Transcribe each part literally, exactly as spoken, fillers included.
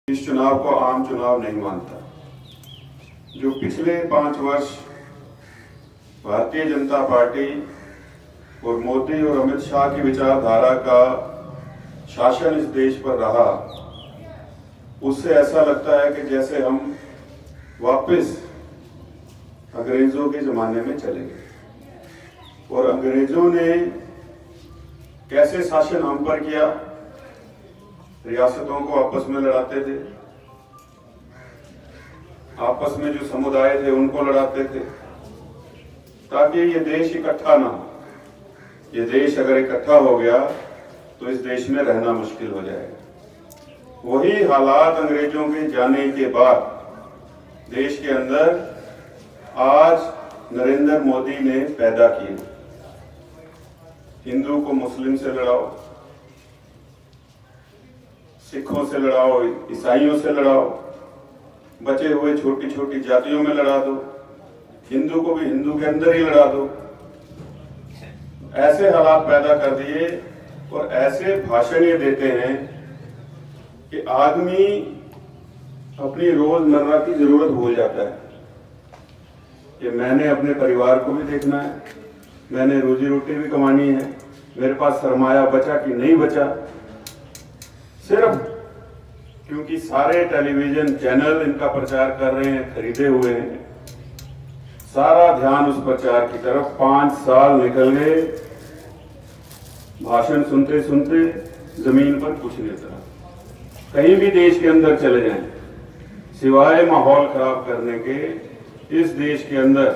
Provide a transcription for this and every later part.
इस चुनाव को आम चुनाव नहीं मानता। जो पिछले पांच वर्ष भारतीय जनता पार्टी और मोदी और अमित शाह की विचारधारा का शासन इस देश पर रहा, उससे ऐसा लगता है कि जैसे हम वापस अंग्रेजों के जमाने में चले गए। और अंग्रेजों ने कैसे शासन हम पर किया? रियासतों को आपस में लड़ाते थे, आपस में जो समुदाय थे उनको लड़ाते थे, ताकि ये देश इकट्ठा ना हो। ये देश अगर इकट्ठा हो गया तो इस देश में रहना मुश्किल हो जाएगा। वही हालात अंग्रेजों के जाने के बाद देश के अंदर आज नरेंद्र मोदी ने पैदा किए। हिंदू को मुस्लिम से लड़ाओ, सिखों से लड़ाओ, ईसाइयों से लड़ाओ, बचे हुए छोटी छोटी जातियों में लड़ा दो, हिंदू को भी हिंदू के अंदर ही लड़ा दो। ऐसे हालात पैदा कर दिए और ऐसे भाषण ये देते हैं कि आदमी अपनी रोजमर्रा की जरूरत भूल जाता है कि मैंने अपने परिवार को भी देखना है, मैंने रोजी रोटी भी कमानी है, मेरे पास सरमाया बचा कि नहीं बचा। सिर्फ क्योंकि सारे टेलीविजन चैनल इनका प्रचार कर रहे हैं, खरीदे हुए हैं, सारा ध्यान उस प्रचार की तरफ। पांच साल निकल गए, भाषण सुनते सुनते जमीन पर कुछ नहीं उतरा। कहीं भी देश के अंदर चले जाएं, सिवाय माहौल खराब करने के, इस देश के अंदर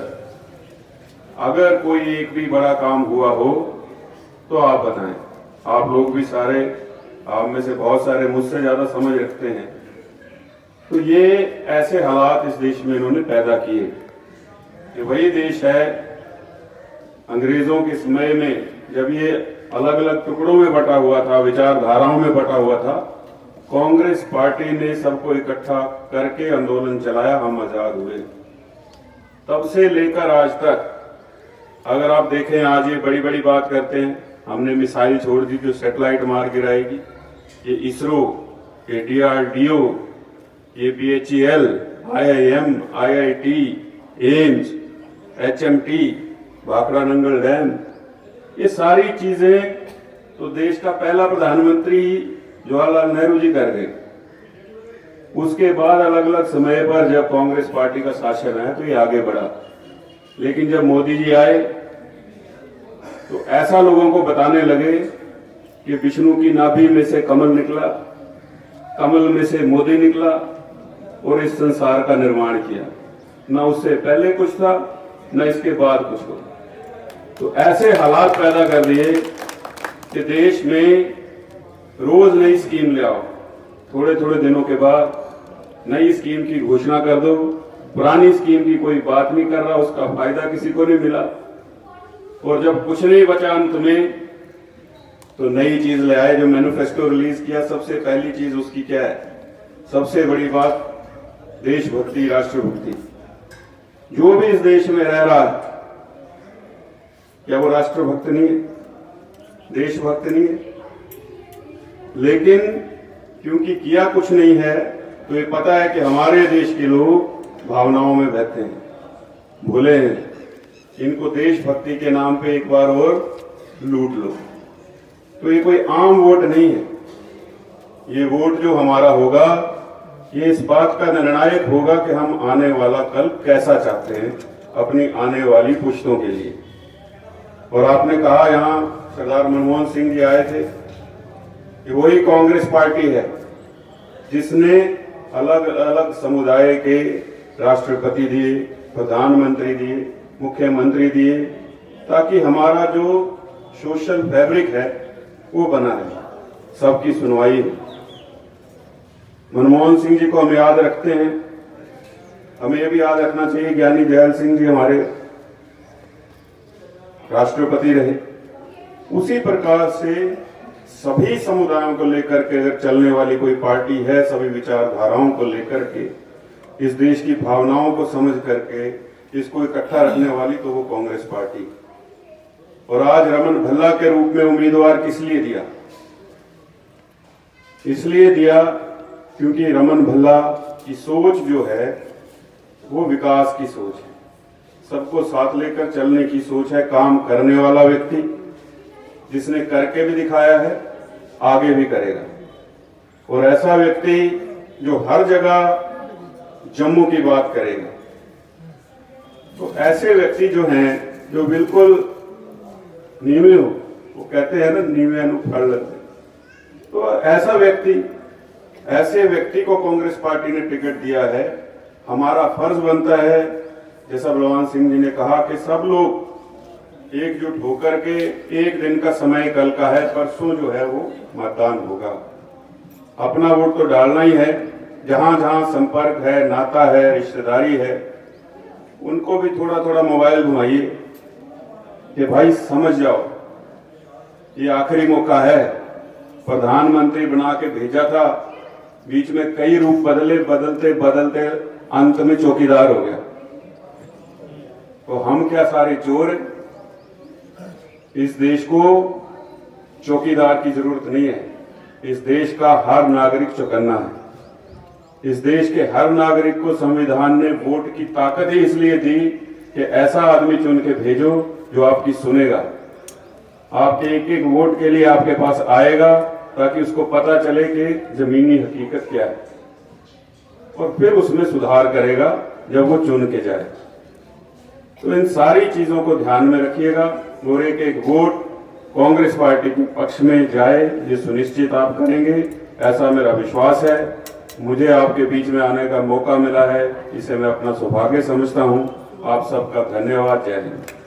अगर कोई एक भी बड़ा काम हुआ हो तो आप बताएं। आप लोग भी सारे, आप में से बहुत सारे मुझसे ज्यादा समझ रखते हैं। तो ये ऐसे हालात इस देश में इन्होंने पैदा किए। ये वही देश है अंग्रेजों के समय में, जब ये अलग अलग टुकड़ों में बटा हुआ था, विचारधाराओं में बटा हुआ था, कांग्रेस पार्टी ने सबको इकट्ठा करके आंदोलन चलाया, हम आजाद हुए। तब से लेकर आज तक अगर आप देखें, आज ये बड़ी बड़ी बात करते हैं, हमने मिसाइल छोड़ दी जो सैटेलाइट मार गिराएगी, ये इसरो, ये डी आर डी ओ, ये B H E L, I I M, I I T, AIIMS, H M T, Bhakra Nangal dam, ये सारी चीजें तो देश का पहला प्रधानमंत्री जवाहरलाल नेहरू जी कर गए। उसके बाद अलग अलग समय पर जब कांग्रेस पार्टी का शासन है तो ये आगे बढ़ा। लेकिन जब मोदी जी आए तो ऐसा लोगों को बताने लगे कि विष्णु की नाभि में से कमल निकला, कमल में से मोदी निकला और इस संसार का निर्माण किया। ना उससे पहले कुछ था, न इसके बाद कुछ हो। तो ऐसे हालात पैदा कर दिए कि देश में रोज नई स्कीम ले आओ, थोड़े थोड़े दिनों के बाद नई स्कीम की घोषणा कर दो, पुरानी स्कीम की कोई बात नहीं कर रहा, उसका फायदा किसी को नहीं मिला। और जब कुछ नहीं बचा अंत में तो नई चीज ले आए। जो मैनिफेस्टो रिलीज किया, सबसे पहली चीज उसकी क्या है? सबसे बड़ी बात देशभक्ति, राष्ट्रभक्ति। जो भी इस देश में रह रहा है, क्या वो राष्ट्रभक्त नहीं है, देशभक्त नहीं है? लेकिन क्योंकि किया कुछ नहीं है तो ये पता है कि हमारे देश के लोग भावनाओं में बहते हैं, भूले हैं। इनको देशभक्ति के नाम पे एक बार और लूट लो। तो ये कोई आम वोट नहीं है। ये वोट जो हमारा होगा, ये इस बात का निर्णायक होगा कि हम आने वाला कल कैसा चाहते हैं अपनी आने वाली पुश्तों के लिए। और आपने कहा यहाँ सरदार मनमोहन सिंह जी आए थे, कि वही कांग्रेस पार्टी है जिसने अलग अलग समुदाय के राष्ट्रपति दिए, प्रधानमंत्री दिए, मुख्यमंत्री दिए, ताकि हमारा जो सोशल फैब्रिक है वो बना रहे, सबकी सुनवाई हो। मनमोहन सिंह जी को हम याद रखते हैं, हमें ये भी याद रखना चाहिए ज्ञानी जैल सिंह जी हमारे राष्ट्रपति रहे। उसी प्रकार से सभी समुदायों को लेकर के अगर चलने वाली कोई पार्टी है, सभी विचारधाराओं को लेकर के, इस देश की भावनाओं को समझ करके इसको इकट्ठा रखने वाली, तो वो कांग्रेस पार्टी। और आज रमन भल्ला के रूप में उम्मीदवार किस लिए दिया? इसलिए दिया क्योंकि रमन भल्ला की सोच जो है वो विकास की सोच है, सबको साथ लेकर चलने की सोच है, काम करने वाला व्यक्ति जिसने करके भी दिखाया है, आगे भी करेगा। और ऐसा व्यक्ति जो हर जगह जम्मू की बात करेगा। तो ऐसे व्यक्ति जो हैं, जो बिल्कुल नीवे हो, वो कहते हैं ना नीवे अनु फल लगते, तो ऐसा व्यक्ति ऐसे व्यक्ति को कांग्रेस पार्टी ने टिकट दिया है। हमारा फर्ज बनता है, जैसा बलवान सिंह जी ने कहा, कि सब लोग एकजुट होकर के, एक दिन का समय कल का है, परसों जो है वो मतदान होगा, अपना वोट तो डालना ही है। जहां जहां संपर्क है, नाता है, रिश्तेदारी है, उनको भी थोड़ा थोड़ा मोबाइल घुमाइए कि भाई समझ जाओ, ये आखिरी मौका है। प्रधानमंत्री बना के भेजा था, बीच में कई रूप बदले, बदलते बदलते अंत में चौकीदार हो गया। तो हम क्या सारे चोर हैं? इस देश को चौकीदार की जरूरत नहीं है। इस देश का हर नागरिक चौकन्ना है। इस देश के हर नागरिक को संविधान ने वोट की ताकत ही इसलिए दी कि ऐसा आदमी चुन के भेजो जो आपकी सुनेगा, आपके एक एक वोट के लिए आपके पास आएगा, ताकि उसको पता चले कि जमीनी हकीकत क्या है, और फिर उसमें सुधार करेगा जब वो चुन के जाए। तो इन सारी चीजों को ध्यान में रखिएगा और एक एक वोट कांग्रेस पार्टी के पक्ष में जाए, ये सुनिश्चित आप करेंगे, ऐसा मेरा विश्वास है। मुझे आपके बीच में आने का मौका मिला है, इसे मैं अपना सौभाग्य समझता हूं। आप सबका धन्यवाद। जय हिंद।